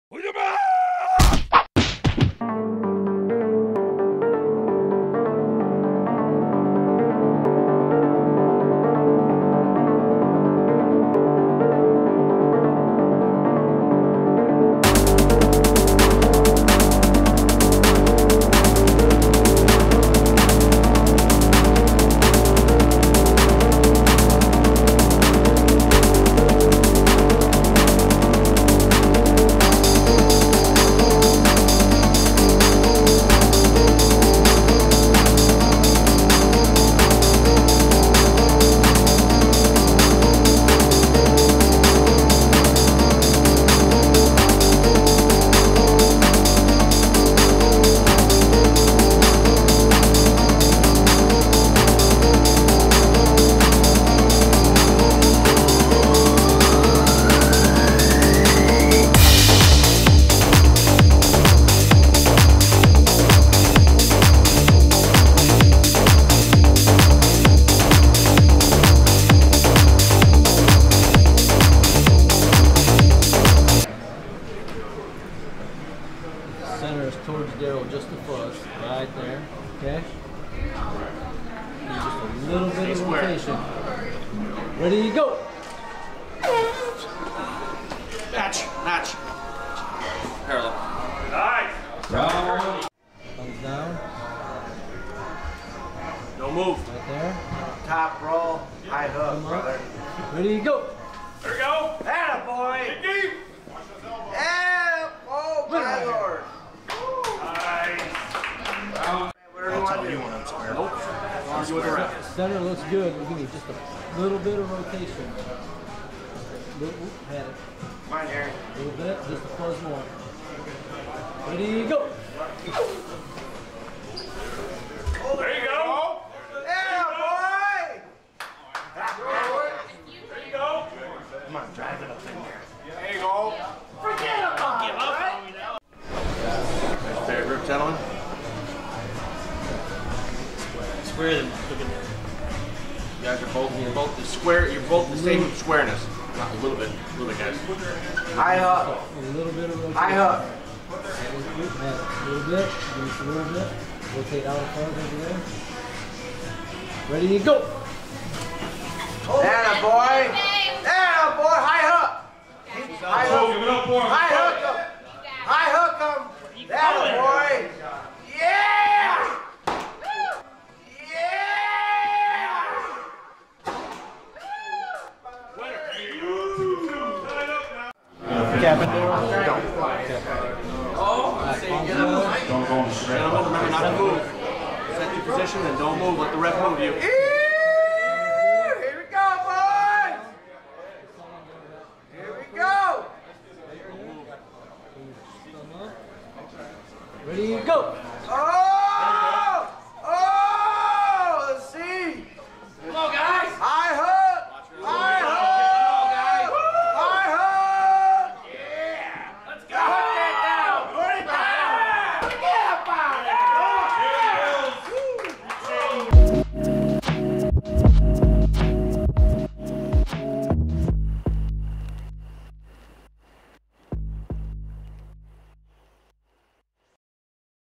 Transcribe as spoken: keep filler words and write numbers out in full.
Center is towards Daryl, just the fuzz, right there, okay? And just a little bit of rotation. Ready, go! Match, match. Parallel. Nice. Down. Thumbs down. No move. Right there. Top roll, high hook, brother. Ready, go! There we go. Atta boy! Deep. Yeah! Oh my lord! Nice. Whatever you want to do. Nope. Argue with the ref. Center looks good. We're gonna just a little bit of rotation. Little, oop, had it. Come on, Darin. A little bit, just a fuzz more. Ready, go! There you go. Atta boy! There you go. Come on, drive it up in there. There you go. Forget about it, right? Fair grip, gentlemen. Square them. Look at that. You guys are both, you're both the square, you're both the same squareness. Not a little bit, a little bit, guys. High hook. A little bit of rotation. High hook. A little bit, just a little bit. Rotate out front over there. Ready, go! Atta boy! Atta boy! High hook! High hook! Give it up for him. High hook him! High hook him! Atta boy! Yeah! Cap it there. Oh, gentlemen, remember not to move. Set your position and don't move. Let the ref move you. Here we go, boys! Here we go! Ready, go!